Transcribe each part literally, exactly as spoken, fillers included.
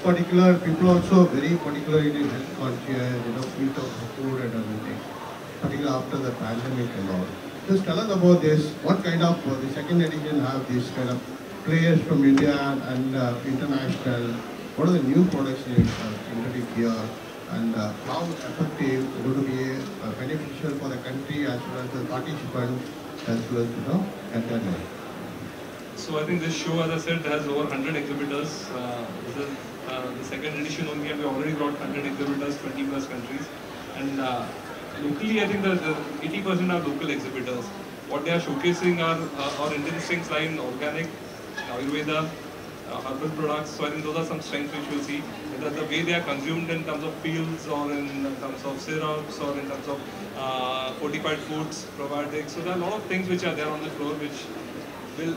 particular, people also very particular in health conscious, you know, eat of food and everything, particularly after the pandemic and all. Just tell us about this. What kind of, uh, the second edition have these kind of players from India and uh, international? What are the new products you uh, introduced here? And uh, how effective going to be uh, beneficial for the country as well as the participants as well as, you know, entertainment? So I think this show, as I said, has over one hundred exhibitors. Uh, this is uh, the second edition only, and we already brought one hundred exhibitors, twenty plus countries. And uh, locally, I think the, the eighty percent are local exhibitors. What they are showcasing are uh, our Indian strengths lie in organic, Ayurveda, uh, herbal products. So I think those are some strengths which we'll see. That the way they are consumed in terms of pills or in terms of syrups or in terms of uh, fortified foods, probiotics. So there are a lot of things which are there on the floor which will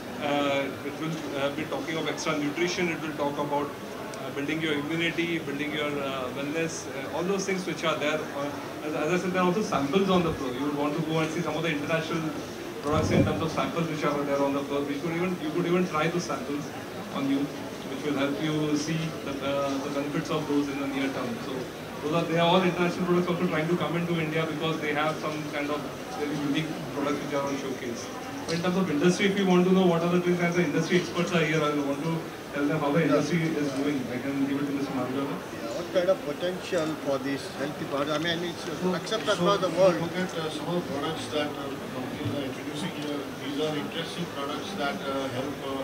Uh, it will uh, be talking of extra nutrition, it will talk about uh, building your immunity, building your uh, wellness, uh, all those things which are there. Uh, as, as I said, there are also samples on the floor. You would want to go and see some of the international products in terms of samples which are there on the floor. We could even, you could even try those samples on you, which will help you see the, uh, the benefits of those in the near term. So those are, they are all international products also trying to come into India because they have some kind of very unique products which are on showcase. In terms of industry, if you want to know what are the things as the industry experts are here, I want to tell them how the industry is doing. I can give it to Mister Margava. Yeah, what kind of potential for these healthy products? I mean, it's so, accepted so across the world. Look at uh, some of the products that uh, companies are introducing here. These are interesting products that uh, help uh,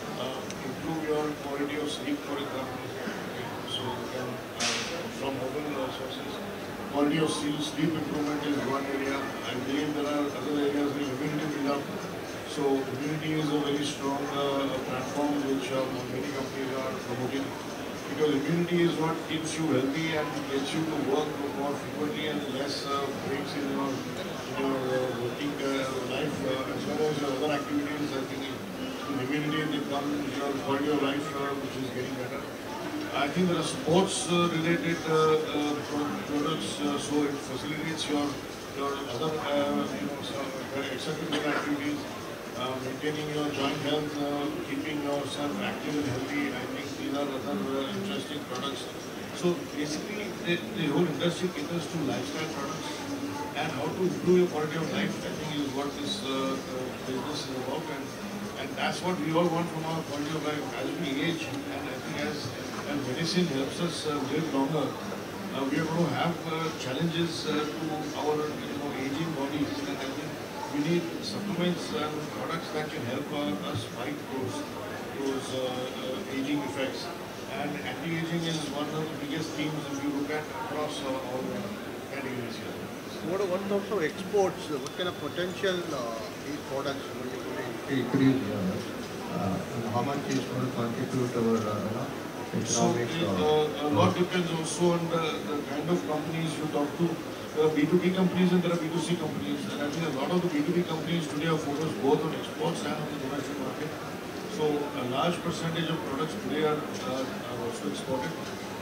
uh, improve your quality of sleep, for example. So, you can, uh, from herbal uh, sources, quality of sleep, sleep improvement is one area. I believe there are other areas like immunity build-up. So immunity is a very strong uh, platform which uh, many companies are promoting, because immunity is what keeps you healthy and gets you to work more frequently and less uh, breaks in your, in your uh, working uh, life uh, as well as your other activities. I think with immunity they come your quality of life uh, which is getting better. I think there are sports uh, related uh, uh, products, uh, so it facilitates your your other uh, you know some extracurricular activities. Uh, maintaining your joint health, uh, keeping yourself active and healthy. I think these are other uh, interesting products. So basically, the, the whole industry caters to lifestyle products, and how to improve your quality of life, I think, is what this uh, uh, business is about, and and that's what we all want from our quality of life as we age. And I think as and medicine helps us uh, live longer, uh, we are going to have uh, challenges uh, to our you know aging bodies, and I think we need supplements and products that can help uh, us fight those, those uh, uh, aging effects. And anti-aging is one of the biggest themes if you look at across uh, all the categories here. So what, what terms of exports, what kind of potential uh, these products will be increase here? Uh, and how much is going to contribute to our uh, you know, So economics? it, or, uh, a lot depends also on the, the kind of companies you talk to. There are B two B companies and there are B two C companies, and I think a lot of the B two B companies today are focused both on exports and on the domestic market. So a large percentage of products today are, uh, are also exported.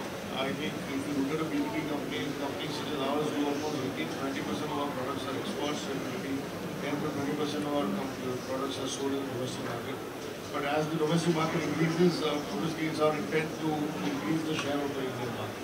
I think if you look at a B two B company, companies such as ours do almost eighteen to twenty percent of our products are exports, and maybe ten to twenty percent of our products are sold in the domestic market. But as the domestic market increases, uh, obviously it's our intent to increase the share of the Indian market.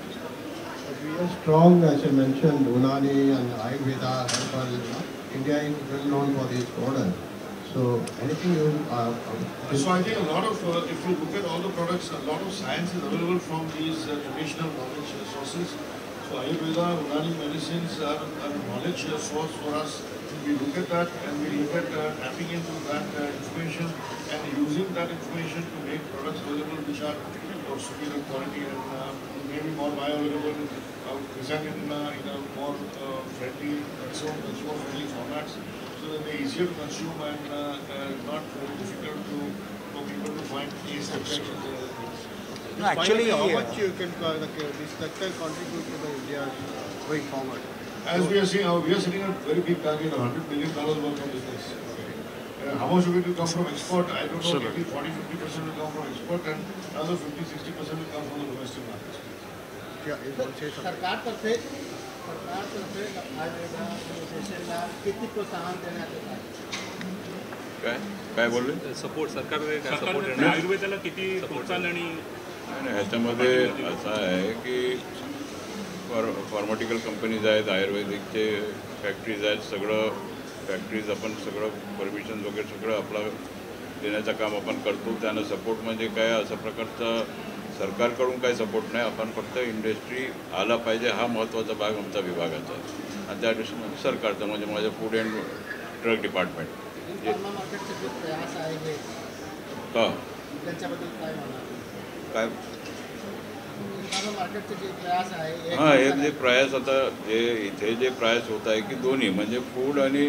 We are strong, as I mentioned, Unani and Ayurveda, herbal. You know, India is well known for these products. So anything you... Uh, uh, so I think a lot of, uh, if you look at all the products, a lot of science is available from these uh, traditional knowledge uh, sources. So Ayurveda, Unani medicines are, are a knowledge uh, source for us. We look at that and we look at uh, tapping into that uh, information and using that information to make products available which are of superior quality and uh, maybe more bioavailable, uh, present in, uh, in a more uh, friendly, consumer, consumer friendly formats, so that they're easier to consume and uh, uh, not very difficult to, for people to find taste attractions and other things. No, actually, how much you can uh, this sector contribute to the India going forward? As we are seeing, uh, we are setting a very big target of one hundred billion dollars worth of business. Uh, how much of it will come from export? I don't know, maybe forty to fifty percent will come from export and another fifty to sixty percent will come from the domestic markets. Yeah, you want to say something? सरकार तरफे सरकार तरफे आयुर्वेदा न्यूट्रिशनला किती प्रोत्साहन देण्यात येत आहे? काय काय बोलले? सपोर्ट सरकार सरकार आयुर्वेदाला किती प्रोत्साहन आणि आणि ह्याच्यामध्ये असं आहे की फॉर फार्माटिकल कंपनीज आहेत, आयुर्वेदिकचे फॅक्टरीज आहेत, सगळं फॅक्टरीज आपण सगळं परमिशन वगैरे सगळं आपलं देण्याचं काम आपण करतो. त्यांना सपोर्ट म्हणजे काय अशा प्रकारचा सरकारकडून काही सपोर्ट नाही. आपण फक्त इंडस्ट्री आला पाहिजे हा महत्त्वाचा भाग आमचा विभागाचा आहे. आणि त्या दृष्टीने सरकारचं म्हणजे माझं food and drug department pharma मार्केटचे जे प्रयास आहे हे हां त्यांच्याबद्दल काय म्हणा काय फार्मा मार्केटचे जे प्रयास आहे हां हे जे प्रयास आता जे इथे जे प्रयास होत आहे की दोन्ही म्हणजे फूड आणि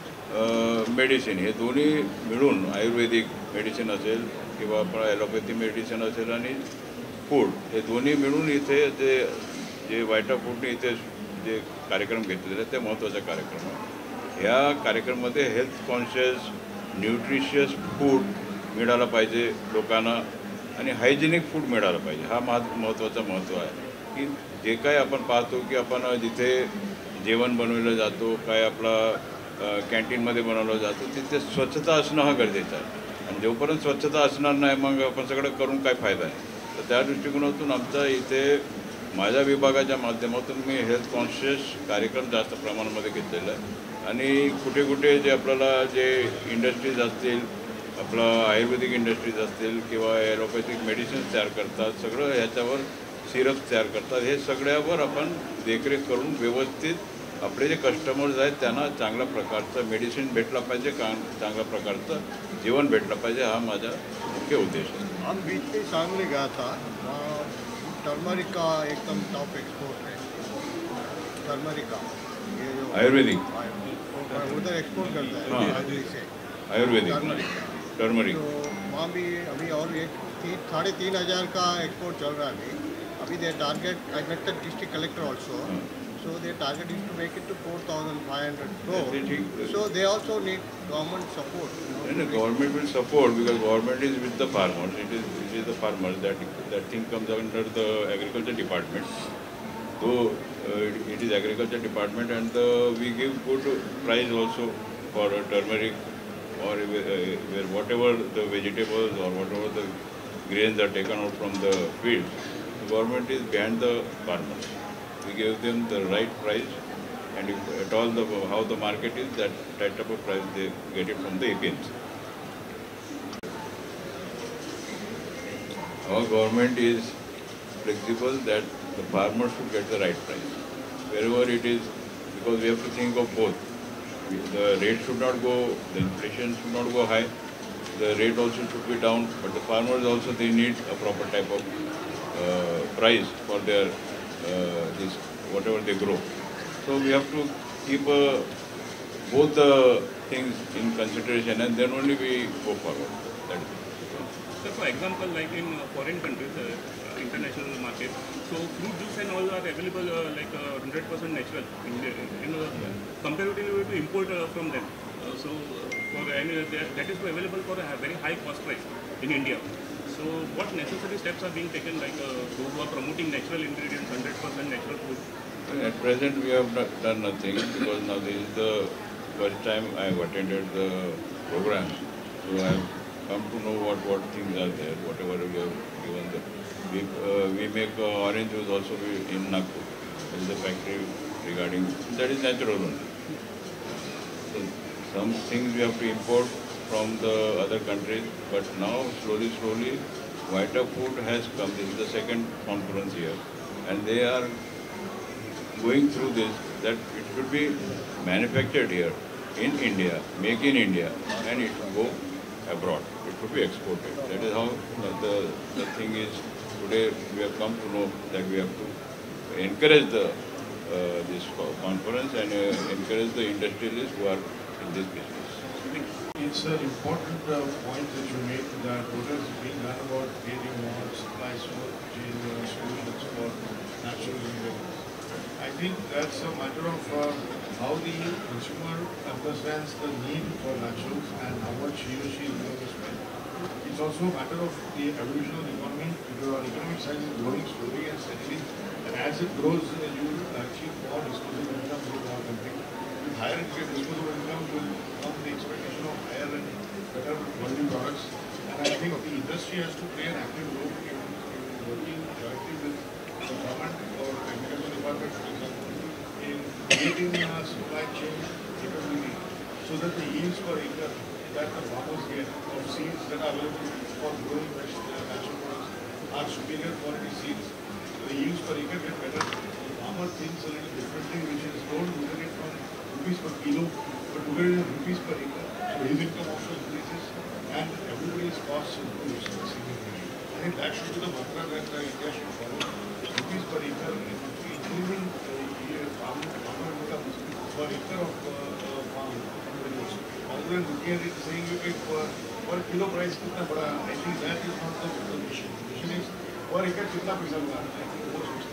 मेडिसिन हे दोन्ही मिळून आयुर्वेदिक मेडिसिन असेल किंवा आपण ॲलोपॅथी मेडिसिन असेल आणि फूड हे दोन्ही मिळून इथे जे जे वायटा फूडने इथे जे कार्यक्रम घेतलेले आहेत ते महत्त्वाचा कार्यक्रम आहे. ह्या कार्यक्रमामध्ये हेल्थ कॉन्शियस न्यूट्रिशियस फूड मिळालं पाहिजे लोकांना आणि हायजेनिक फूड मिळालं पाहिजे. हा मह महत्त्वाचा महत्त्व आहे की जे काय आपण पाहतो की आपण जिथे जेवण बनवलं जातो काय आपला कॅन्टीनमध्ये बनवलं जातो तिथे स्वच्छता असणं हा गरजेचं आहे. आणि जोपर्यंत स्वच्छता असणार नाही मग आपण सगळं करून काय फायदा आहे. तर त्या दृष्टिकोनातून आमचा इथे माझ्या विभागाच्या माध्यमातून मी हेल्थ कॉन्शियस कार्यक्रम जास्त प्रमाणामध्ये घेतलेला आहे. आणि कुठे कुठे जे आपल्याला जे इंडस्ट्रीज असतील आपलं आयुर्वेदिक इंडस्ट्रीज असतील किंवा ॲलोपॅथिक मेडिसिन्स तयार करतात सगळं ह्याच्यावर सिरप्स तयार करतात हे सगळ्यावर आपण देखरेख करून व्यवस्थित आपले जे कस्टमर्स आहेत त्यांना चांगल्या प्रकारचं मेडिसिन भेटला पाहिजे का चांगल्या प्रकारचं जेवण भेटलं पाहिजे हा माझा मुख्य उद्देश आहे. हम बीच में शाम में गया था वहाँ टर्मरिक का एकदम टॉप एक्सपोर्ट है. टर्मरिक का ये जो आयुर्वेदिक उधर एक्सपोर्ट करता है हाँ. आयुर्वेदिक से आयुर्वेदिक टर्मरिक टर्मरिक तो वहाँ भी अभी और एक तीन साढ़े तीन हज़ार का एक्सपोर्ट चल रहा है अभी. अभी they target I met the district collector also. So their target is to make it to four thousand five hundred crore. So they also need government support. And the government will support because government is with the farmers. It is it is the farmers that that thing comes under the agriculture department. So uh, it, it is agriculture department and uh, we give good price also for uh, turmeric or uh, where whatever the vegetables or whatever the grains are taken out from the fields. The government is behind the farmers. We give them the right price, and if at all the how the market is, that that type of price they get it from the A P Ms. Our government is flexible that the farmer should get the right price wherever it is, because we have to think of both. The rate should not go, the inflation should not go high. The rate also should be down, but the farmers also they need a proper type of uh, price for their Uh, this whatever they grow. So we have to keep uh, both the things in consideration and then only we go forward. That is. So for example, like in uh, foreign countries, uh, uh, international market, so fruit juice and all are available uh, like uh, one hundred percent natural. In the, in uh, yeah. Comparatively, we have to import uh, from them. Uh, so uh, for and uh, that is available for a very high cost price in India. So what necessary steps are being taken, like uh, those who are promoting natural ingredients, one hundred percent natural food? At present we have not done nothing because now this is the first time I have attended the program. So I have come to know what, what things are there, whatever we have given them. We, uh, we make uh, orange juice also in Nagpur. There is a factory regarding, that is natural only. So some things we have to import from the other countries, but now slowly, slowly, Vita Food has come. This is the second conference here, and they are going through this, that it should be manufactured here in India, make in India, and it should go abroad. It should be exported. That is how the, the thing is. Today we have come to know that we have to encourage the uh, this conference and uh, encourage the industrialists who are in this business. It's an important uh, point that you made, that what is being done about creating more supply chain uh, solutions for natural ingredients. I think that's a matter of uh, how the consumer understands the need for naturals and how much he or she is willing to spend. It's also a matter of the evolution of the economy. The economic size is growing slowly and steadily, and as it grows, uh, you will achieve more disposable income in our country. With higher disposable income will come the expectation of higher and better quality products, and I think the industry has to play an active role in, in working directly with the government or agriculture department, for example, in creating a supply chain capability so that the yields per acre that the farmers get of seeds that are available for growing vegetable natural products are superior quality seeds. The yields per acre get better. The farmer thinks a little differently, which is don't look at it from rupees per kilo, but look at it in rupees per acre. So his income also increases and everybody's costs improve significantly. I think that should be the mantra that uh, India should follow. Rupees per acre, increasing uh, farm, farmer income per acre of uh, uh, farm. Rather than looking at it saying you pay per, per kilo price kitna bada, I think that is not the, the mission. The mission is per acre kitna paisa miला. I think वो सोचते